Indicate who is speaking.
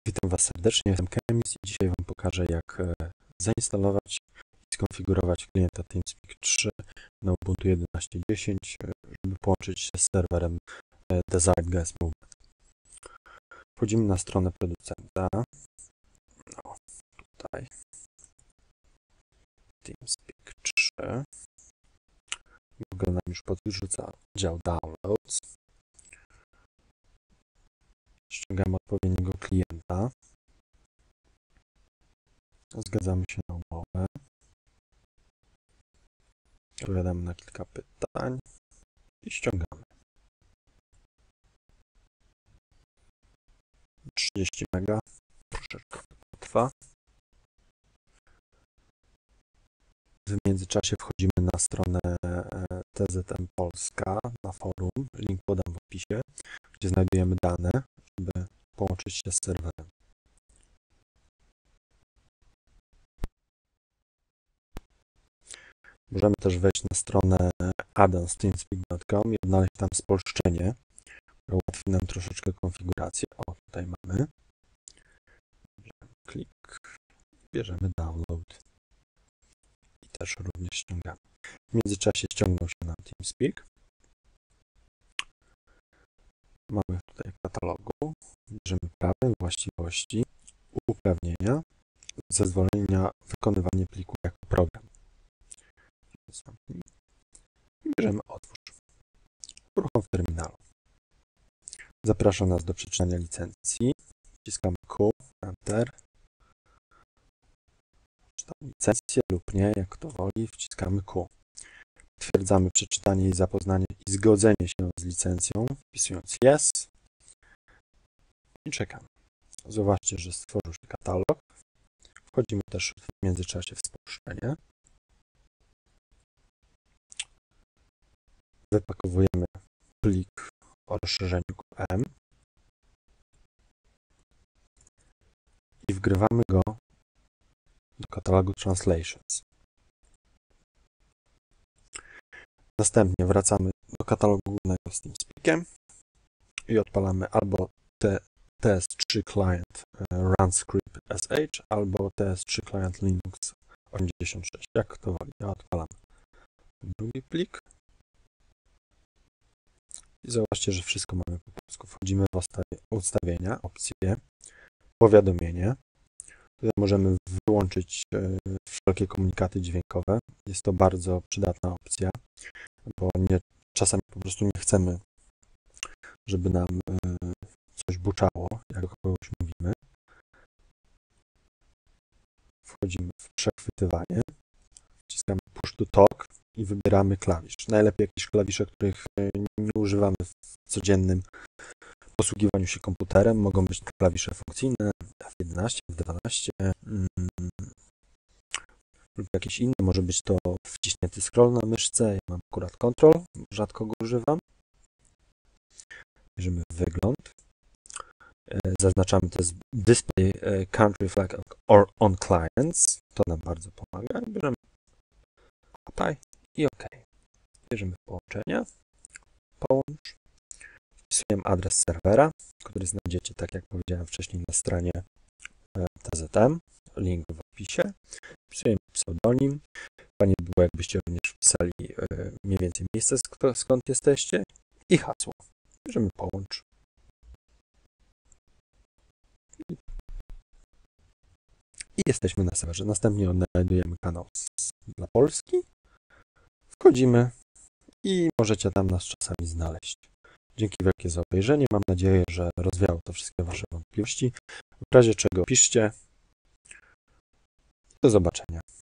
Speaker 1: Witam Was serdecznie, jestem Kemis i dzisiaj Wam pokażę, jak zainstalować i skonfigurować klienta TeamSpeak 3 na Ubuntu 11.10, żeby połączyć się z serwerem Desired Guest Movement. Wchodzimy na stronę producenta. No, tutaj TeamSpeak 3. Google nam już podrzuca dział Downloads. Ściągamy odpowiedniego klienta. Zgadzamy się na umowę. Odpowiadamy na kilka pytań i ściągamy. 30 MB. Troszeczkę trwa. W międzyczasie wchodzimy na stronę TZM Polska, na forum. Link podam w opisie, gdzie znajdujemy dane, żeby połączyć się z serwerem. Możemy też wejść na stronę addonsteamspeak.com i odnaleźć tam spolszczenie, które ułatwi nam troszeczkę konfigurację. O, tutaj mamy. Klik, bierzemy download i też również ściągamy. W międzyczasie ściągnął się nam TeamSpeak. Mamy tutaj w katalogu, bierzemy prawe właściwości, uprawnienia, zezwolenie na wykonywanie pliku jako program. I bierzemy otwórz. Uruchom w terminalu. Zaprasza nas do przeczytania licencji. Wciskamy Q, Enter. Czytam licencję lub nie, jak kto woli, wciskamy Q. Potwierdzamy przeczytanie i zapoznanie i zgodzenie się z licencją, wpisując Yes i czekamy. Zobaczcie, że stworzył się katalog. Wchodzimy też w międzyczasie w spolszczenie. Wypakowujemy plik o rozszerzeniu QM i wgrywamy go do katalogu Translations. Następnie wracamy do katalogu głównego z TeamSpeakiem i odpalamy albo TS3 Client Run Script SH albo TS3 Client Linux 86, jak to woli. Ja odpalam drugi plik i zobaczcie, że wszystko mamy po polsku. Wchodzimy w ustawienia, opcje, powiadomienie. Tutaj możemy wyłączyć wszelkie komunikaty dźwiękowe. Jest to bardzo przydatna opcja, bo czasami po prostu nie chcemy, żeby nam coś buczało, jak do kogoś mówimy. Wchodzimy w przechwytywanie, wciskamy Push to Talk i wybieramy klawisz. Najlepiej jakieś klawisze, których nie używamy w codziennym posługiwaniu się komputerem. Mogą być klawisze funkcyjne F11, F12 lub jakieś inne. Może być to wciśnięty scroll na myszce. Ja mam akurat Control, rzadko go używam. Bierzemy wygląd. Zaznaczamy to jest Display Country Flag or on Clients. To nam bardzo pomaga. Bierzemy Apply i OK. Bierzemy połączenia. Połącz. Wpisujemy adres serwera, który znajdziecie, tak jak powiedziałem wcześniej, na stronie TZM. Link w opisie. Wpisujemy pseudonim. Fajnie by było, jakbyście również wpisali mniej więcej miejsce, skąd jesteście i hasło. Bierzemy połącz. I jesteśmy na serwerze. Następnie odnajdujemy kanał dla Polski. Wchodzimy i możecie tam nas czasami znaleźć. Dzięki wielkie za obejrzenie. Mam nadzieję, że rozwiało to wszystkie Wasze wątpliwości. W razie czego piszcie. Do zobaczenia.